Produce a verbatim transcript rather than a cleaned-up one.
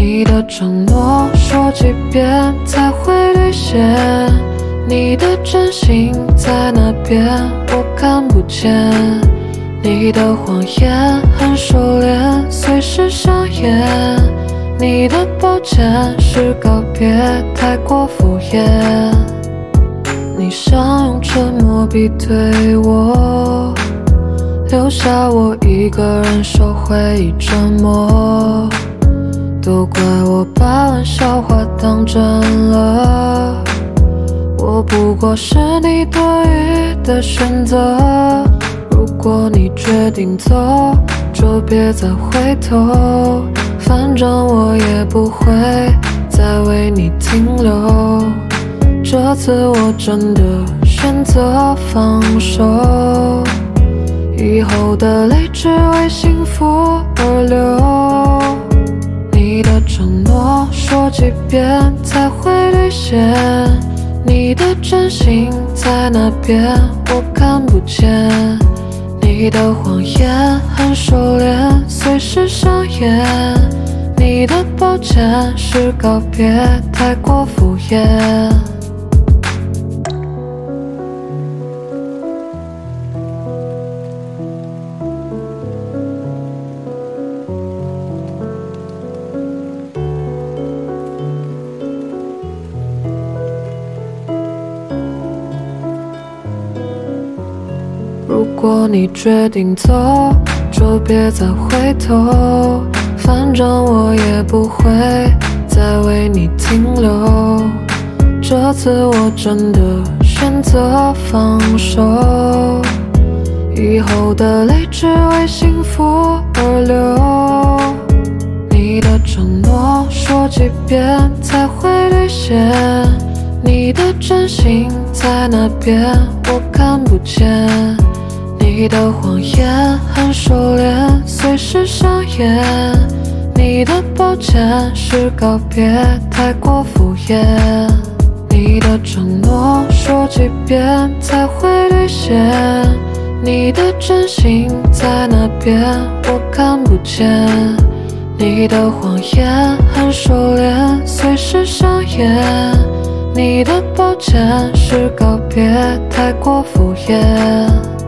你的承诺说几遍才会兑现？你的真心在哪边？我看不见。你的谎言很熟练，随时上演。你的抱歉是告别，太过敷衍。你想用沉默逼退我，留下我一个人受回忆折磨。都怪我把玩笑话当真了，我不过是你多余的选择。如果你决定走，就别再回头，反正我也不会再为你停留。这次我真的选择放手，以后的泪只为幸福而流。你的承诺说几遍才会兑现？你的真心在哪边？我看不见。你的谎言很熟练，随时上演。你的抱歉是告别，太过敷衍。如果你决定走，就别再回头，反正我也不会再为你停留。这次我真的选择放手，以后的泪只为幸福而流。你的承诺说几遍才会兑现？你的真心在哪边？我看不见。你的谎言很熟练，随时上演。你的抱歉是告别，太过敷衍。你的承诺说几遍才会兑现？你的真心在哪边？我看不见。你的谎言很熟练，随时上演。你的抱歉是告别，太过敷衍。